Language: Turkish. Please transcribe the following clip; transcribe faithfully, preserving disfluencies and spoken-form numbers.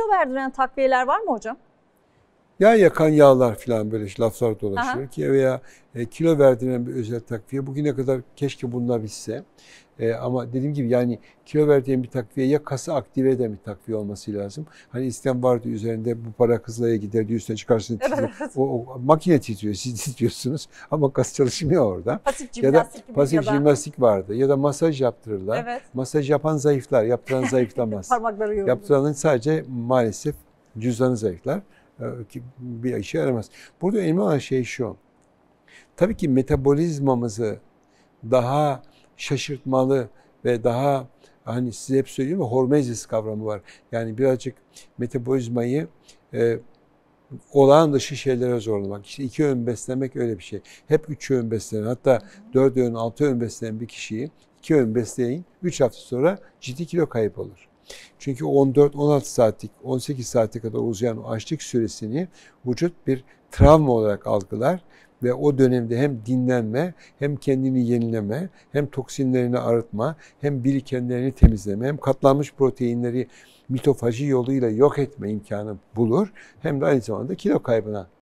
kilo verdiren takviyeler var mı hocam? Yağ yakan yağlar falan böyle laflar dolaşıyor Aha. ki veya e, kilo verdiren bir özel takviye. Bugüne kadar keşke bunlar bitse. E, ama dediğim gibi yani kilo verdiğin bir takviye ya kası aktive eden bir takviye olması lazım. Hani istem vardı üzerinde bu para Kızılay'a gider diye üstüne çıkarsın. Evet. O, o makine titriyor, siz titriyorsunuz ama kas çalışmıyor orada. Pasif Ya da jimnastik gibi pasif ya da. jimnastik vardı ya da masaj yaptırırlar. Evet. Masaj yapan zayıflar, yaptıran zayıflamaz. Parmakları yorulur. Yaptıranın sadece maalesef cüzdanı zayıflar. Ki bir işe yaramaz. Burada önemli olan şey şu. Tabii ki metabolizmamızı daha şaşırtmalı ve daha hani size hep söylüyorum ya hormezis kavramı var. Yani birazcık metabolizmayı e, olağan dışı şeylere zorlamak. İşte iki öğün beslemek öyle bir şey. Hep üç öğün beslenen hatta dört öğün altı öğün beslenen bir kişiyi iki öğün besleyin üç hafta sonra ciddi kilo kayıp olur. Çünkü on dört on altı saatlik, on sekiz saate kadar uzayan o açlık süresini vücut bir travma olarak algılar ve o dönemde hem dinlenme, hem kendini yenileme, hem toksinlerini arıtma, hem birikenlerini temizleme, hem katlanmış proteinleri mitofaji yoluyla yok etme imkanı bulur, hem de aynı zamanda kilo kaybına